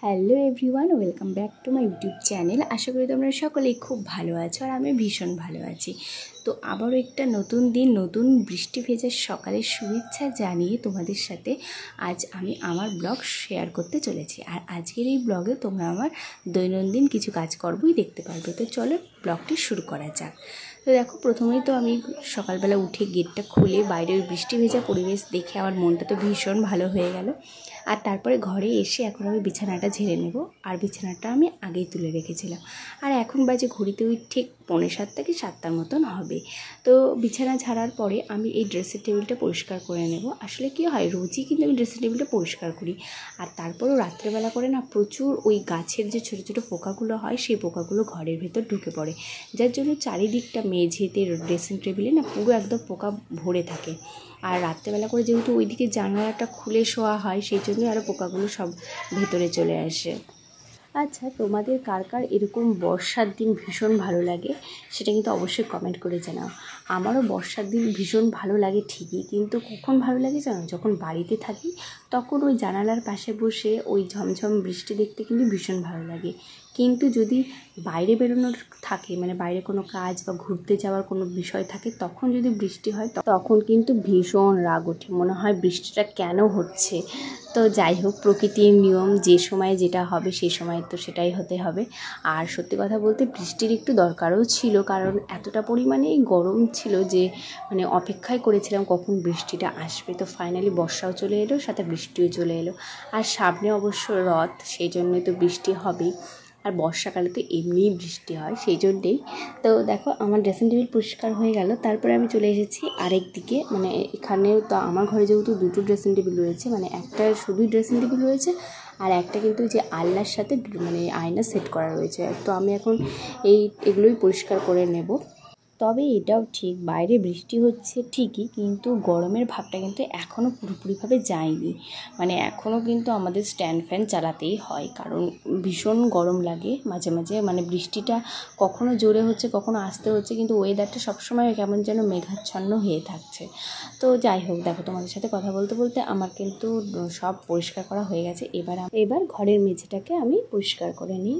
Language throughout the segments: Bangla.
Hello everyone, welcome back to my YouTube channel. আশা করি তোমরা সকলেই খুব ভালো আছো আর আমি ভীষণ ভালো আছি। তো আবারও একটা নতুন দিন, নতুন বৃষ্টি ভেজা সকালের শুভেচ্ছা জানিয়ে তোমাদের সাথে আজ আমি আমার ব্লগ শেয়ার করতে চলেছি। আর আজকের এই ব্লগে তোমরা আমার দৈনন্দিন কিছু কাজকর্মই দেখতে পারবে। তো চলো ব্লগটি শুরু করা যাক। তো দেখো, প্রথমেই তো আমি সকালবেলা উঠে গেটটা খুলে বাইরের বৃষ্টি ভেজা পরিবেশ দেখে আমার মনটা তো ভীষণ ভালো হয়ে গেল। আর তারপরে ঘরে এসে এখন আমি বিছানাটা ঝেড়ে নেব। আর বিছানাটা আমি আগেই তুলে রেখেছিলাম। আর এখন বাজে ঘড়িতে ওই ঠিক 6:45 কি 7টার মতন হবে। তো বিছানা ঝাড়ার পরে আমি এই ড্রেসিং টেবিলটা পরিষ্কার করে নেব। আসলে কী হয়, রোজই কিন্তু আমি ড্রেসিং টেবিলটা পরিষ্কার করি। আর তারপরেও রাত্রেবেলা করে না প্রচুর ওই গাছের যে ছোটো ছোটো পোকাগুলো হয়, সেই পোকাগুলো ঘরের ভেতর ঢুকে পড়ে, যার জন্য চারিদিকটা মেঝেতে ড্রেসিং টেবিলে না পুরো একদম পোকা ভরে থাকে। আর রাত্রেবেলা করে যেহেতু ওইদিকে জানালাটা খুলে শোয়া হয়, সেই জন্যই আরও পোকাগুলো সব ভেতরে চলে আসে। আচ্ছা, তোমাদের কার কার এরকম বর্ষার দিন ভীষণ ভালো লাগে সেটা কিন্তু অবশ্যই কমেন্ট করে জানাও। আমারও বর্ষার দিন ভীষণ ভালো লাগে ঠিকই, কিন্তু কখন ভালো লাগে জানো, যখন বাড়িতে থাকি তখন ওই জানালার পাশে বসে ওই ঝমঝম বৃষ্টি দেখতে কিন্তু ভীষণ ভালো লাগে। কিন্তু যদি বাইরে বেরোনোর থাকে, মানে বাইরে কোনো কাজ বা ঘুরতে যাওয়ার কোনো বিষয় থাকে, তখন যদি বৃষ্টি হয় তখন কিন্তু ভীষণ রাগ ওঠে, মনে হয় বৃষ্টিটা কেন হচ্ছে। তো যাই হোক, প্রকৃতির নিয়ম, যে সময় যেটা হবে সেই সময় তো সেটাই হতে হবে। আর সত্যি কথা বলতে বৃষ্টির একটু দরকারও ছিল, কারণ এতটা পরিমাণেই গরম ছিল যে মানে অপেক্ষায় করেছিলাম কখন বৃষ্টিটা আসবে। তো ফাইনালি বর্ষাও চলে এলো, সাথে বৃষ্টিও চলে এলো। আর সামনে অবশ্য রথ, সেই জন্যই তো বৃষ্টি হবেই। আর বর্ষাকালে তো এমনিই বৃষ্টি হয়, সেই জন্যেই। তো দেখো, আমার ড্রেসিং টেবিল পরিষ্কার হয়ে গেল। তারপরে আমি চলে এসেছি আরেক দিকে, মানে এখানেও তো আমার ঘরে যেহেতু দুটো ড্রেসিং টেবিল রয়েছে, মানে একটা শুধুই ড্রেসিং টেবিল রয়েছে আর একটা কিন্তু যে আলনার সাথে মানে আয়না সেট করা রয়েছে। তো আমি এখন এগুলোই পরিষ্কার করে নেব। তবে এটাও ঠিক, বাইরে বৃষ্টি হচ্ছে ঠিকই, কিন্তু গরমের ভাবটা কিন্তু এখনও পুরোপুরিভাবে যায়নি। মানে এখনও কিন্তু আমাদের স্ট্যান্ড ফ্যান চালাতেই হয়, কারণ ভীষণ গরম লাগে মাঝে মাঝে। মানে বৃষ্টিটা কখনো জোরে হচ্ছে, কখনো আস্তে হচ্ছে, কিন্তু ওয়েদারটা সবসময় কেমন যেন মেঘাচ্ছন্ন হয়ে থাকছে। তো যাই হোক, দেখো, তোমাদের সাথে কথা বলতে বলতে আমার কিন্তু সব পরিষ্কার করা হয়ে গেছে। এবার ঘরের মেঝেটাকে আমি পরিষ্কার করে নিই।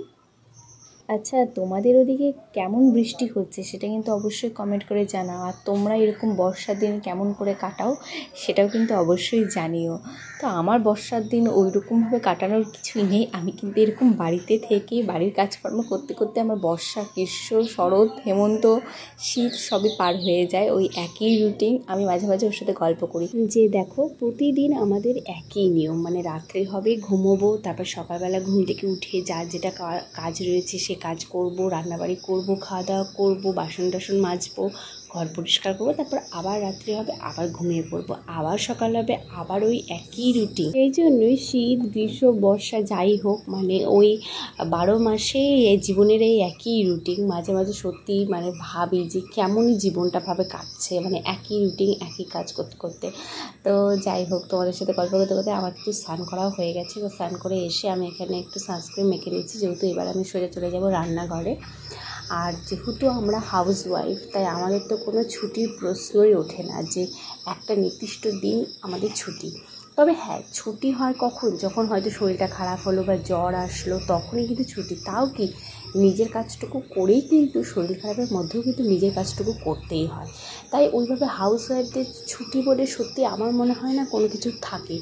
আচ্ছা, তোমাদের ওদিকে কেমন বৃষ্টি হচ্ছে সেটা কিন্তু অবশ্যই কমেন্ট করে জানাও। আর তোমরা এরকম বর্ষার দিন কেমন করে কাটাও সেটাও কিন্তু অবশ্যই জানিও। তো আমার বর্ষার দিন ওই রকমভাবে কাটানোর কিছুই নেই। আমি কিন্তু এরকম বাড়িতে থেকে বাড়ির কাজকর্ম করতে করতে আমার বর্ষা, গ্রীষ্ম, শরৎ, হেমন্ত, শীত সবই পার হয়ে যায়। ওই একই রুটিন। আমি মাঝে মাঝে ওর সাথে গল্প করি যে দেখো, প্রতিদিন আমাদের একই নিয়ম, মানে রাত্রে হবে ঘুমোবো, তারপর সকালবেলা ঘুম থেকে উঠে যার যেটা কাজ রয়েছে সে কাজ করব, রান্নাবাড়ি করব, খাওয়া দাওয়া করবো, বাসন টাসন মাজবো, ঘর পরিষ্কার করবো, তারপর আবার রাত্রি হবে, আবার ঘুমিয়ে পড়বো, আবার সকাল হবে, আবার ওই একই রুটিন। এই জন্যই শীত, গ্রীষ্ম, বর্ষা যাই হোক, মানে ওই 12 মাসে জীবনের এই একই রুটিন। মাঝে মাঝে সত্যি মানে ভাবি যে কেমনই জীবনটা ভাবে কাটছে, মানে একই রুটিন, একই কাজ করতে করতে। তো যাই হোক, তোমাদের সাথে গল্প করতে করতে আমার একটু স্নান করাও হয়ে গেছে। তো স্নান করে এসে আমি এখানে একটু সানস্ক্রিন মেখে নিয়েছি, যেহেতু এবার আমি সোজা চলে যাব রান্নাঘরে। আর যেহেতু আমরা হাউস ওয়াইফ, তাই আমাদের তো কোনো ছুটির প্রশ্নই ওঠে না যে একটা নির্দিষ্ট দিন আমাদের ছুটি। তবে হ্যাঁ, ছুটি হয় কখন, যখন হয়তো শরীরটা খারাপ হলো বা জ্বর আসলো, তখনই কিন্তু ছুটি। তাও কি নিজের কাজটুকু করেই, কিন্তু শরীর খারাপের মধ্যেও কিন্তু নিজের কাজটুকু করতেই হয়। তাই ওইভাবে হাউস ওয়াইফদের ছুটি বলে সত্যি আমার মনে হয় না কোনো কিছু থাকে।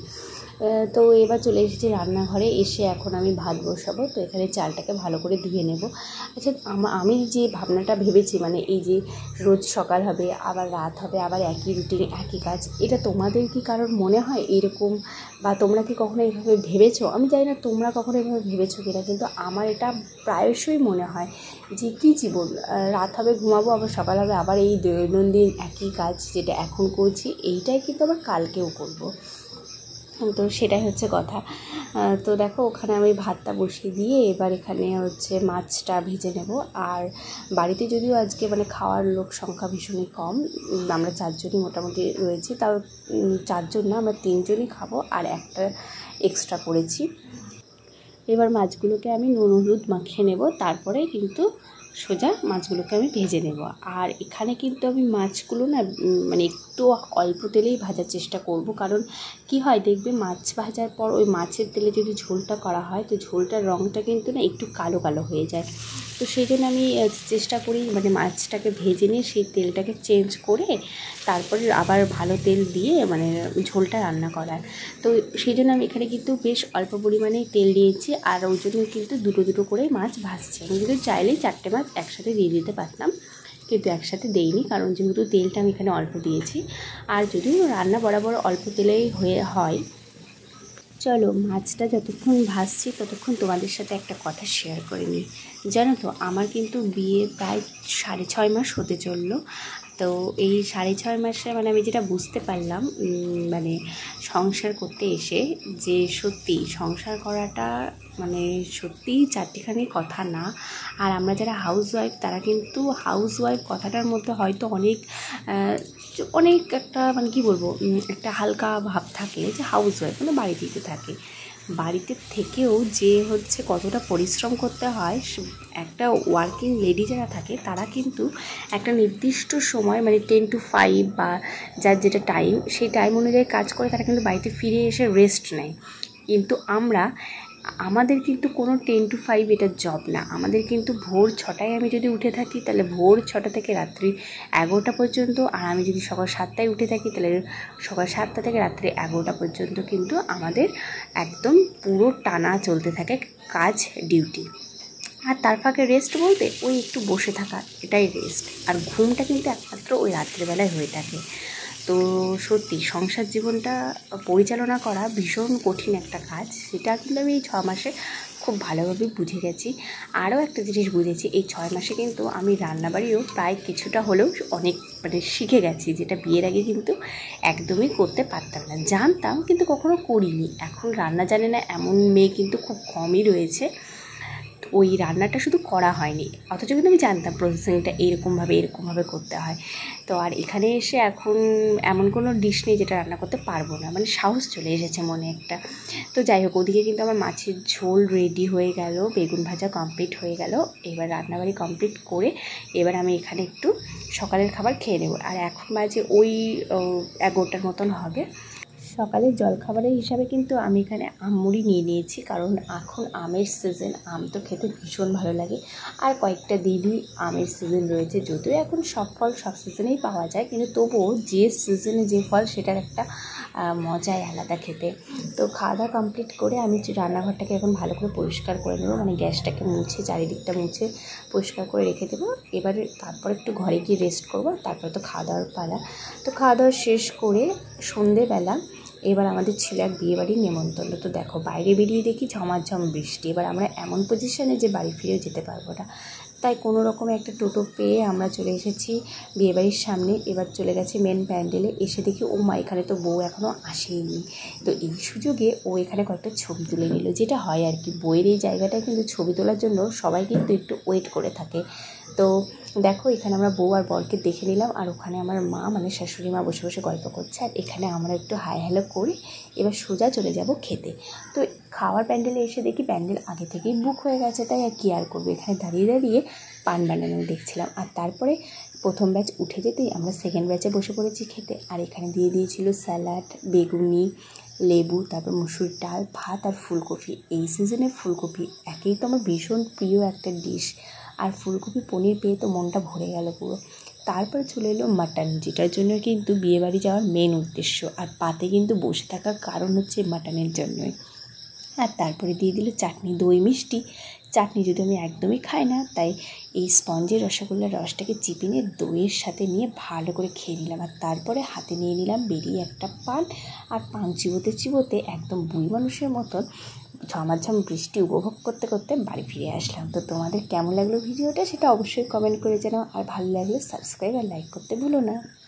তো এবার চলে এসেছি রান্নাঘরে। এসে এখন আমি ভাত বসাবো। তো এখানে চালটাকে ভালো করে ধুয়ে নেব। আচ্ছা, আমি যে ভাবনাটা ভেবেছি, মানে এই যে রোজ সকাল হবে, আবার রাত হবে, আবার একই রুটিন, একই কাজ, এটা তোমাদের কি কারোর মনে হয় এরকম, বা তোমরা কি কখনো এইভাবে ভেবেছো? আমি জানি না তোমরা কখনো এইভাবে ভেবেছো কিনা, কিন্তু আমার এটা প্রায়শই মনে হয় যে কী জীবন, রাত হবে ঘুমাবো, আবার সকাল হবে, আবার এই দৈনন্দিন একই কাজ যেটা এখন করছি, এইটাই কিন্তু আবার কালকেও করবো। তো সেটাই হচ্ছে কথা। তো দেখো, ওখানে আমি ভাতটা বসিয়ে দিয়ে এবার এখানে হচ্ছে মাছটা ভেজে নেব। আর বাড়িতে যদিও আজকে মানে খাওয়ার লোক সংখ্যা ভীষণই কম, আমরা 4 জনই মোটামুটি রয়েছি। তাও 4 জন না, আমরা 3 জনই খাবো, আর একটা এক্সট্রা করেছি। এবার মাছগুলোকে আমি নুন হলুদ মাখিয়ে নেব, তারপরে কিন্তু সোজা মাছগুলোকে আমি ভেজে নেব। আর এখানে কিন্তু আমি মাছগুলো না মানে একটু অল্প তেলেই ভাজার চেষ্টা করব, কারণ কি হয় দেখবে মাছ ভাজার পর ওই মাছের তেলে যদি ঝোলটা করা হয় তো ঝোলটার রঙটা কিন্তু না একটু কালো কালো হয়ে যায়। তো সেই জন্য আমি চেষ্টা করি মানে মাছটাকে ভেজে নিয়ে সেই তেলটাকে চেঞ্জ করে তারপরে আবার ভালো তেল দিয়ে মানে ঝোলটা রান্না করার। তো সেই জন্য আমি এখানে কিন্তু বেশ অল্প পরিমাণে তেল দিয়েছি, আর ওই জন্য কিন্তু দুটো দুটো করে মাছ ভাজছি। আমি কিন্তু চাইলেই 4টে মাছ একসাথে দিয়ে দিতে পারতাম, কিন্তু একসাথে দেইনি, কারণ যেহেতু তেলটা আমি এখানে অল্প দিয়েছি। আর যদিও রান্না বরাবর অল্প তেলেই হয়। চলো মাছটা যতক্ষণ ভাজছি ততক্ষণ তোমাদের সাথে একটা কথা শেয়ার করে নিই। জানো তো আমার কিন্তু বিয়ে প্রায় 6.5 মাস হতে চললো। তো এই 6.5 মাসে মানে আমি যেটা বুঝতে পারলাম মানে সংসার করতে এসে, যে সত্যি সংসার করাটা মানে সত্যিই চারটিখানি কথা না। আর আমরা যারা হাউসওয়াইফ তারা কিন্তু হাউসওয়াইফ কথাটার মধ্যে হয়তো অনেক একটা মানে কী বলবো একটা হালকা ভাব থাকে যে হাউসওয়াইফ মানে বাড়িতেই তো থাকে। বাড়িতে থেকেও যে হচ্ছে কতটা পরিশ্রম করতে হয়, একটা ওয়ার্কিং লেডি যারা থাকে তারা কিন্তু একটা নির্দিষ্ট সময় মানে 10 to 5 বা যার যেটা টাইম সেই টাইম অনুযায়ী কাজ করে তারা কিন্তু বাড়িতে ফিরে এসে রেস্ট নেয়। কিন্তু আমাদের কিন্তু কোনো 10 to 5 এটা জব না। আমাদের কিন্তু ভোর 6টায় আমি যদি উঠে থাকি তাহলে ভোর 6টা থেকে রাত্রি 11টা পর্যন্ত, আর আমি যদি সকাল 7টায় উঠে থাকি তাহলে সকাল 7টা থেকে রাত্রি 11টা পর্যন্ত কিন্তু আমাদের একদম পুরো টানা চলতে থাকে কাজ ডিউটি। আর তার ফাঁকে রেস্ট বলতে ওই একটু বসে থাকা, এটাই রেস্ট। আর ঘুমটা কিন্তু একমাত্র ওই রাত্রিবেলায় হয়ে থাকে। তো সত্যি সংসার জীবনটা পরিচালনা করা ভীষণ কঠিন একটা কাজ, সেটা কিন্তু আমি এই 6 মাসে খুব ভালোভাবে বুঝে গেছি। আরও একটা জিনিস বুঝেছি, এই 6 মাসে কিন্তু আমি রান্নাবাড়িও প্রায় কিছুটা হলেও অনেক মানে শিখে গেছি, যেটা বিয়ের আগে কিন্তু একদমই করতে পারতাম না। জানতাম কিন্তু কখনো করিনি। এখন রান্না জানে না এমন মেয়ে কিন্তু খুব কমই রয়েছে। ওই রান্নাটা শুধু করা হয়নি, অথচ কিন্তু আমি জানতাম প্রসেসিংটা এরকমভাবে করতে হয়। তো আর এখানে এসে এখন এমন কোনো ডিশ নেই যেটা রান্না করতে পারবো না, মানে সাহস চলে এসেছে মনে একটা। তো যাই হোক, ওদিকে কিন্তু আমার মাছের ঝোল রেডি হয়ে গেল, বেগুন ভাজা কমপ্লিট হয়ে গেল। এবার রান্নাবাড়ি কমপ্লিট করে এবার আমি এখানে একটু সকালের খাবার খেয়ে নেব। আর এখন বাজে ওই 11টার মতন হবে। সকালের জলখাবারের হিসাবে কিন্তু আমি এখানে আমমুড়ি নিয়ে নিয়েছি, কারণ এখন আমের সিজন, আম তো খেতে ভীষণ ভালো লাগে। আর কয়েকটা দিনই আমের সিজন রয়েছে, যদিও এখন সব ফল সব সিজনেই পাওয়া যায়, কিন্তু তবুও যে সিজনে যে ফল সেটার একটা মজাই আলাদা খেতে। তো খাওয়া দাওয়া কমপ্লিট করে আমি রান্নাঘরটাকে এখন ভালো করে পরিষ্কার করে নেবো, মানে গ্যাসটাকে মুছে চারিদিকটা মুছে পরিষ্কার করে রেখে দেবো। এবারে তারপর একটু ঘরে গিয়ে রেস্ট করবো, তারপরে তো খাওয়া দাওয়ার পালা। তো খাওয়া দাওয়া শেষ করে সন্ধেবেলা এবার আমাদের ছিল এক বিয়েবাড়ির নেমন্তন্ন। তো দেখো বাইরে বেরিয়ে দেখি ঝমাঝম বৃষ্টি। এবার আমরা এমন পজিশানে যে বাড়ি ফিরেও যেতে পারবো না, তাই কোনো রকমে একটা টোটো পেয়ে আমরা চলে এসেছি বিয়েবাড়ির সামনে। এবার চলে গেছে মেন প্যান্ডেলে। এসে দেখি ও মা এখানে তো বউ এখনও আসেইনি। তো এই সুযোগে ও এখানে কয়েকটা ছবি তুলে নিল, যেটা হয় আর কি, বইয়ের এই জায়গাটায় কিন্তু ছবি তোলার জন্য সবাই কিন্তু একটু ওয়েট করে থাকে। তো দেখো এখানে আমরা বউ আর বরকে দেখে নিলাম, আর ওখানে আমার মা মানে শাশুড়ি মা বসে বসে গল্প করছে, আর এখানে আমরা একটু হাই হ্যালো করে এবার সোজা চলে যাব খেতে। তো খাওয়ার প্যান্ডেলে এসে দেখি প্যান্ডেল আগে থেকেই বুক হয়ে গেছে, তাই আর কি আর করবো, এখানে দাঁড়িয়ে দাঁড়িয়ে পান বানানো দেখছিলাম। আর তারপরে প্রথম ব্যাচ উঠে যেতেই আমরা সেকেন্ড ব্যাচে বসে পড়েছি খেতে। আর এখানে দিয়ে দিয়েছিল স্যালাড, বেগুনি, লেবু, তারপর মুসুর ডাল, ভাত আর ফুলকপি। এই সিজনের ফুলকপি একেই তো আমার ভীষণ প্রিয় একটা ডিশ, আর ফুলকপি পনির পেয়ে তো মনটা ভরে গেল পুরো। তারপরে চলে এলো মাটন, যেটার জন্য কিন্তু বিয়েবাড়ি যাওয়ার মেন উদ্দেশ্য। আর পাতে কিন্তু বসে থাকার কারণ হচ্ছে মাটনের জন্যই। আর তারপরে দিয়ে দিল চাটনি, দই মিষ্টি। চাটনি যদি আমি একদমই খাই না, তাই এই স্পঞ্জের রসগোল্লার রসটাকে চিপে নিয়ে দইয়ের সাথে নিয়ে ভালো করে খেয়ে নিলাম। আর তারপরে হাতে নিয়ে নিলাম বেরিয়ে একটা পান, আর পান চিবোতে চিবোতে একদম বুড়ি মানুষের মতন ঝমাঝম বৃষ্টি উপভোগ করতে করতে বাড়ি ফিরে আসলাম। তো তোমাদের কেমন লাগলো ভিডিওটা সেটা অবশ্যই কমেন্ট করে জানাও, আর ভালো লাগলে সাবস্ক্রাইব আর লাইক করতে ভুলো না।